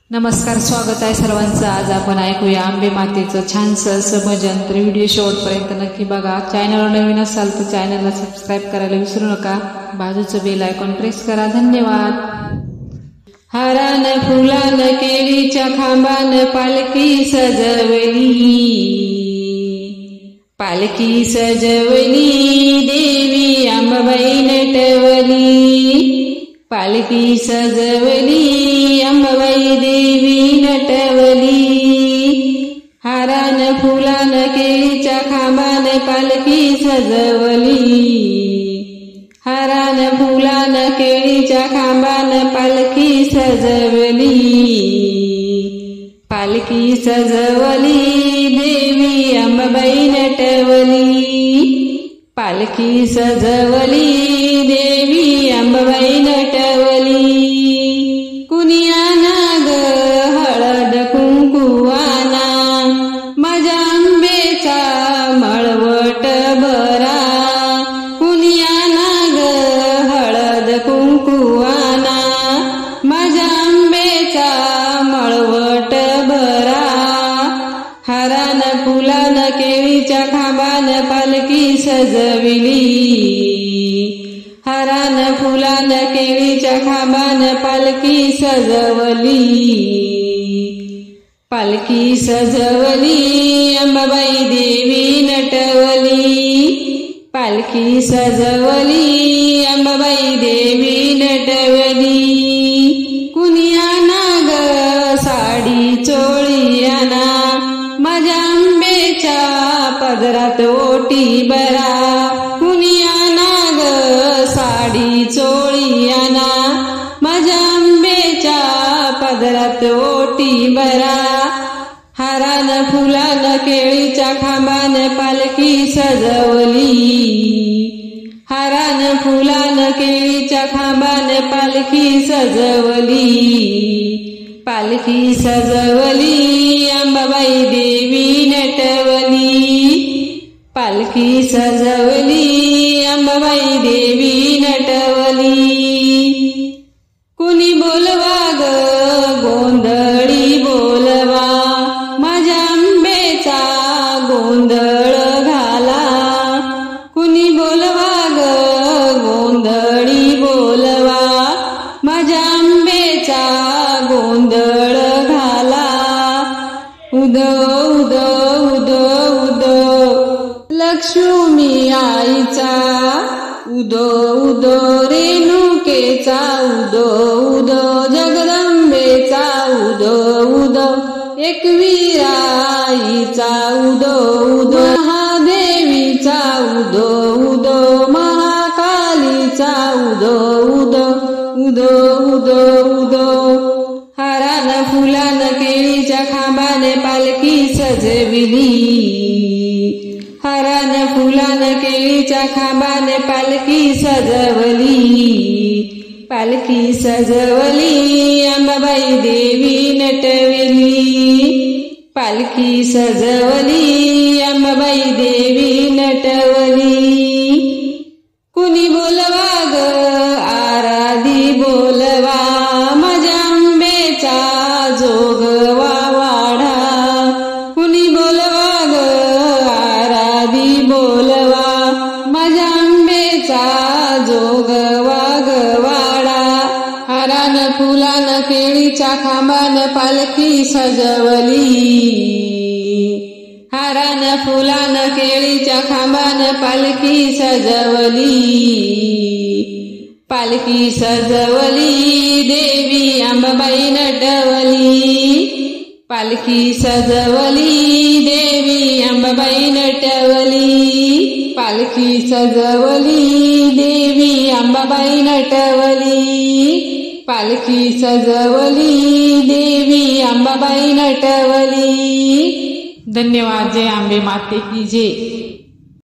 नमस्कार, स्वागत आहे सर्वांचं। आज आपण ऐकूया अंबे मातेचं छानसं असं भजन। तर व्हिडिओ शेवटपर्यंत नक्की बघा। चॅनलवर नवीन असाल तर चॅनलला सबस्क्राईब करायला विसरू नका। बाजूचं बेल आयकॉन प्रेस करा। धन्यवाद। हारान फुलान केळीच्या खांबान पालखी सजवली, पालखी सजवली देवी अंबाबाई नटवली, पालखी सजवली अंबाबाई देवी नटवली। हारान फुलान केळीच्या खांबान पालखी सजवली, हारान फुलान केळीच्या खांबान पालखी सजवली, पालखी सजवली देवी अंबाबाई नटवली, पालखी सजवली देवी अंबाबाई नटवली। कुणियाना ग हळद कुंकुवाना, माझ्या आंबेचा मळवट बरा, कुणियाना ग हळद कुंकुवाना, माझ्या आंबेचा मळवट बरा। हारान फुलान केळीच्या खांबान पालखी सजविली, हारान फुलान केळीच्या खांबान पालखी सजवली, पालखी सजवली अंबाबाई देवी नटवली, पालखी सजवली अंबाबाई देवी नटवली। कुणियाना ग साडी चोळीयाना, माझ्या आंबेच्या पदरात ओटी बरा, कुणियाना ग साडी चोळीयाना, माझ्या आंबेच्या पदरात ओटी बरा। हारान फुलान केळीच्या खांबान पालखी सजवली, हारान फुलान केळीच्या खांबान पालखी सजवली, पालखी सजवली अंबाबाई देवी नटवली, पालखी सजवली अंबाबाई देवी नटवली। कुणी बोलवा ग गोंधळी बोलवा, माझ्या आंबेचा गोंधळ घाला, कुणी बोलवा ग गोंधळी बोलवा, माझ्या आंबेचा गोंधळ घाला। उदो उदो उदो उदो लक्ष्मी आईचा, उदो उदो रेणुकेचा, उदो उदो जगदंबेचा, उदो उदो एकविराईचा, उदो उदो महादेवीचा, उदो उदो महाकालीचा, उदो उदो उदो उदो उदो। हारान फुलान केळीच्या खांबान पालखी सजविली, हारान फुलान केळीच्या खांबान पालखी सजवली, पालखी सजवली अंबाबाई देवी नटवली, पालखी सजवली अंबाबाई देवी नटवली। कुणी बोलवा ग आराधी बोलवा, माझ्या आंबेचा जोगवा वाढा, कुणी बोलवा ग आराधी बोलवा, माझ्या आंबेचा जोगवा गवाडा। हारान फुलान केळीच्या खांबान पालखी सजवली, हारान फुलान केळीच्या खांबान पालखी सजवली, पालखी सजवली देवी अंबाबाई नटवली, पालखी सजवली देवी अंबाबाई नटवली, पालखी सजवली देवी अंबाबाई नटवली, पालखी सजवली देवी अंबाबाई नटवली। धन्यवाद। जय अंबे माते की जय।